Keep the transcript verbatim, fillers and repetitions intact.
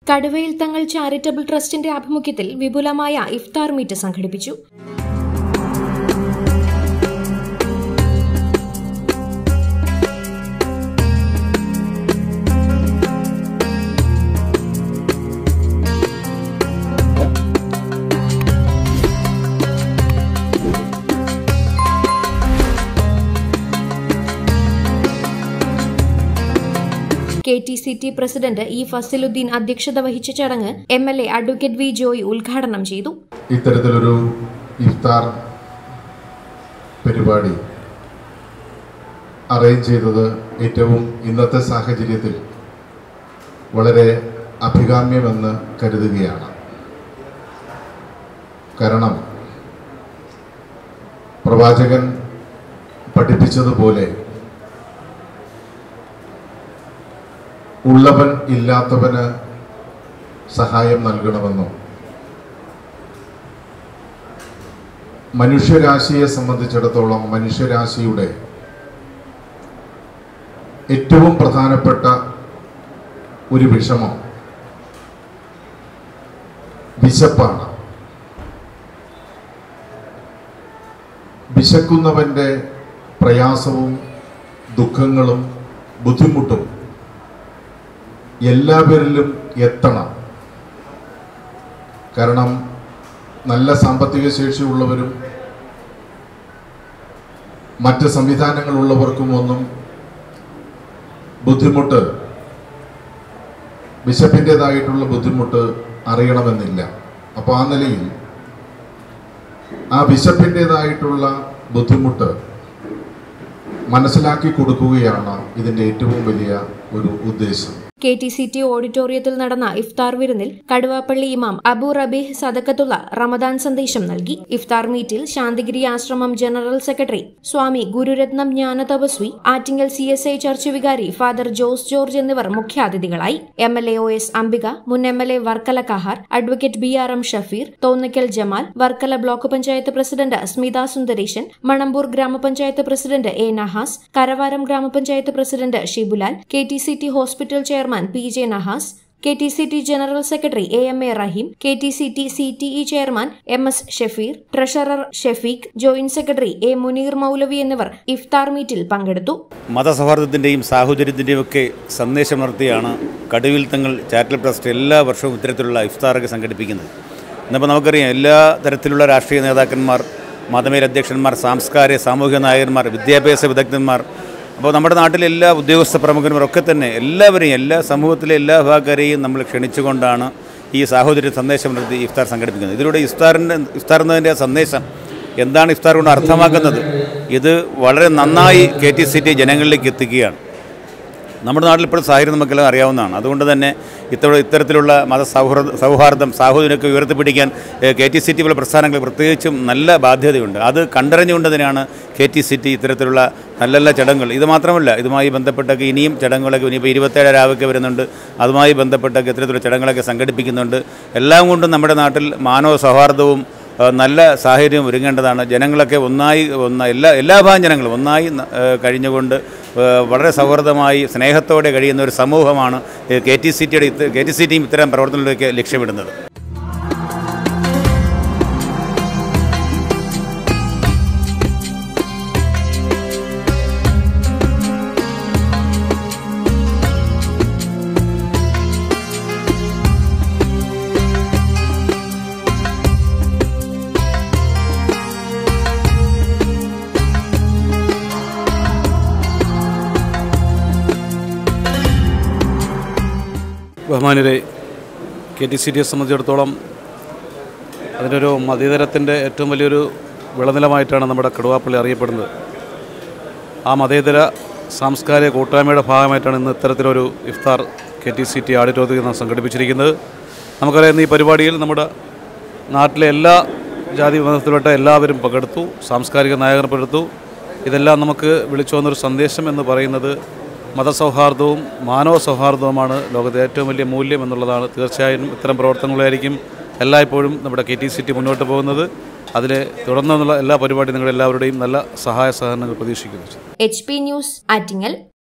കടുവയിൽ തങ്ങൾ charitable ട്രസ്റ്റിന്റെ ആഭിമുഖ്യത്തിൽ വിപുലമായ ഇഫ്താർ മീറ്റ് സംഘടിപ്പിച്ചു. K T C T president E Fasiluddeen അധ്യക്ഷത വഹിച്ച ചടങ്ങ് M L A advocate V Joy ഉദ്ഘാടനം ചെയ്തു. ഇത്തരത്തിലൊരു ഇഫ്താർ പരിപാടി അറേഞ്ച് ചെയ്തത് ഏറ്റവും ഇന്നത്തെ സാഹചര്യത്തിൽ വളരെ അഭികാമ്യമെന്ന് കരുതുകയാണ്. കാരണം പ്രവാചകൻ പഠിപ്പിച്ചതുപോലെ ഉള്ളവൻ ഇല്ലാത്തവന് സഹായം നൽകണമെന്നും മനുഷ്യരാശിയെ സംബന്ധിച്ചിടത്തോളം മനുഷ്യരാശിയുടെ ഏറ്റവും പ്രധാനപ്പെട്ട ഒരു വിഷമം വിശപ്പാണ്. വിശക്കുന്നവന്റെ പ്രയാസവും ദുഃഖങ്ങളും ബുദ്ധിമുട്ടും എല്ലാവരിലും എത്തണം. കാരണം നല്ല സാമ്പത്തിക ശേഷിയുള്ളവരും മറ്റ് സംവിധാനങ്ങളുള്ളവർക്കും ഒന്നും ബുദ്ധിമുട്ട് വിശപ്പിൻ്റെതായിട്ടുള്ള ബുദ്ധിമുട്ട് അറിയണമെന്നില്ല. അപ്പോൾ ആ നിലയിൽ ആ വിശപ്പിൻ്റെതായിട്ടുള്ള ബുദ്ധിമുട്ട് മനസ്സിലാക്കി കൊടുക്കുകയാണ് ഇതിൻ്റെ ഏറ്റവും വലിയ ഒരു ഉദ്ദേശം. കെ ടി സി ടി ഓഡിറ്റോറിയത്തിൽ നടന്ന ഇഫ്താർ വിരുന്നിൽ കടുവാപ്പള്ളി ഇമാം അബു റബീഹ് സദക്കത്തുള്ള റമദാൻ സന്ദേശം നൽകി. ഇഫ്താർ മീറ്റിൽ ശാന്തിഗിരി ആശ്രമം general secretary Swami Gururatnam Jnana Tapaswi, Attingal C S I church വികാരി ഫാദർ ജോസ് ജോർജ് എന്നിവർ മുഖ്യാതിഥികളായി. M L A O S Ambika, മുൻ M L A Varkala Kahar, advocate B R M Shafeer, Thonnakkal Jamal, Varkala block panchayat president Smitha Sundaresan, Manamboor ഗ്രാമപഞ്ചായത്ത് പ്രസിഡന്റ് എ നഹാസ്, കരവാരം ഗ്രാമപഞ്ചായത്ത് president Shibulal, K T C T hospital chairman P J Nahas, K T C T general secretary A M A Raheem, K T C T C T E chairman M S Shafeer, treasurer Shafeeq, joint secretary A Muneer Moulavi എന്നിവർ ഇഫ്താർ മീറ്റിൽ പങ്കെടുത്തു. മതസൗഹാർദ്ദത്തിന്റെയും സാഹോദര്യത്തിന്റെയും ഒക്കെ സന്ദേശം നടത്തിയാണ് കടുവയിൽ തങ്ങൾ charitable trust എല്ലാ വർഷവും ഇത്തരത്തിലുള്ള ഇഫ്താറൊക്കെ സംഘടിപ്പിക്കുന്നത്. ഇന്നിപ്പോൾ നമുക്കറിയാം, എല്ലാ തരത്തിലുള്ള രാഷ്ട്രീയ നേതാക്കന്മാർ, മതമേലധ്യക്ഷന്മാർ, സാംസ്കാരിക സാമൂഹിക നായകന്മാർ, വിദ്യാഭ്യാസ വിദഗ്ധന്മാർ, അപ്പോൾ നമ്മുടെ നാട്ടിലെ എല്ലാ ഉദ്യോഗസ്ഥ പ്രമുഖന്മാരൊക്കെ തന്നെ എല്ലാവരെയും, എല്ലാ സമൂഹത്തിലെ എല്ലാ വിഭാഗക്കാരെയും നമ്മൾ ക്ഷണിച്ചുകൊണ്ടാണ് ഈ സാഹോദര്യ സന്ദേശം നടത്തി ഇഫ്താർ സംഘടിപ്പിക്കുന്നത്. ഇതിലൂടെ ഇഫ്താറിൻ്റെ ഇഫ്താർ എന്നതിൻ്റെ സന്ദേശം എന്താണ്, ഇഫ്താർ കൊണ്ട് അർത്ഥമാക്കുന്നത്, ഇത് വളരെ നന്നായി കെ ടി സി ടി ജനങ്ങളിലേക്ക് എത്തിക്കുകയാണ്. നമ്മുടെ നാട്ടിൽ ഇപ്പോൾ സാഹചര്യം നമുക്കെല്ലാം അറിയാവുന്നതാണ്. അതുകൊണ്ട് തന്നെ ഇത്തവണ ഇത്തരത്തിലുള്ള മത സൗഹൃദ സൗഹാർദ്ദം സാഹോദര്യമൊക്കെ ഉയർത്തിപ്പിടിക്കാൻ കെ ടി സി ടി പോലെ പ്രസ്ഥാനങ്ങൾ പ്രത്യേകിച്ചും നല്ല ബാധ്യതയുണ്ട്. അത് കണ്ടറിഞ്ഞുകൊണ്ട് തന്നെയാണ് കെ ടി സി ടി ഇത്തരത്തിലുള്ള നല്ല നല്ല ചടങ്ങുകൾ. ഇത് മാത്രമല്ല, ഇതുമായി ബന്ധപ്പെട്ടൊക്കെ ഇനിയും ചടങ്ങുകളൊക്കെ ഇനിയിപ്പോൾ ഇരുപത്തേഴ് രാവൊക്കെ വരുന്നുണ്ട്. അതുമായി ബന്ധപ്പെട്ടൊക്കെ ഇത്തരത്തിലുള്ള ചടങ്ങുകളൊക്കെ സംഘടിപ്പിക്കുന്നുണ്ട്. എല്ലാം കൊണ്ടും നമ്മുടെ നാട്ടിൽ മാനവ സൗഹാർദ്ദവും നല്ല സാഹചര്യം ഒരുങ്ങേണ്ടതാണ്. ജനങ്ങളൊക്കെ ഒന്നായി ഒന്ന എല്ലാ എല്ലാ ഭാഗം ജനങ്ങളും ഒന്നായി കഴിഞ്ഞുകൊണ്ട് വളരെ സൗഹൃദമായി സ്നേഹത്തോടെ കഴിയുന്ന ഒരു സമൂഹമാണ് കെ ടി സി ടിയുടെ കെ ടി സി ടിയും ഇത്തരം പ്രവർത്തനങ്ങളിലേക്ക് ലക്ഷ്യമിടുന്നത്. ബഹുമാന്യരെ, കെ ടി സി ടിയെ സംബന്ധിച്ചിടത്തോളം അതിനൊരു മതേതരത്തിൻ്റെ ഏറ്റവും വലിയൊരു വിളനിലമായിട്ടാണ് നമ്മുടെ കടുവാപ്പള്ളി അറിയപ്പെടുന്നത്. ആ മതേതര സാംസ്കാരിക കൂട്ടായ്മയുടെ ഭാഗമായിട്ടാണ് ഇന്ന് ഇത്തരത്തിലൊരു ഇഫ്താർ കെ ടി സി ടി ഓഡിറ്റോറിയത്തിൽ സംഘടിപ്പിച്ചിരിക്കുന്നത്. നമുക്കറിയാം, ഈ പരിപാടിയിൽ നമ്മുടെ നാട്ടിലെ എല്ലാ ജാതി വിഭാഗത്തിൽപ്പെട്ട എല്ലാവരും പങ്കെടുത്തു, സാംസ്കാരിക നായകർ പങ്കെടുത്തു. ഇതെല്ലാം നമുക്ക് വിളിച്ചു വന്നൊരു സന്ദേശം എന്ന് പറയുന്നത് മതസൗഹാർദ്ദവും മാനവ സൗഹാർദ്ദവുമാണ് ലോകത്തെ ഏറ്റവും വലിയ മൂല്യം എന്നുള്ളതാണ്. തീർച്ചയായും ഇത്തരം പ്രവർത്തനങ്ങളായിരിക്കും എല്ലായ്പ്പോഴും നമ്മുടെ കെ ടി സി ടി മുന്നോട്ട് പോകുന്നത്. അതിലെ തുടർന്നുള്ള എല്ലാ പരിപാടിയും നിങ്ങളെല്ലാവരുടെയും നല്ല സഹായ സഹകരണങ്ങൾ പ്രതീക്ഷിക്കുന്നു. H P news, Attingal.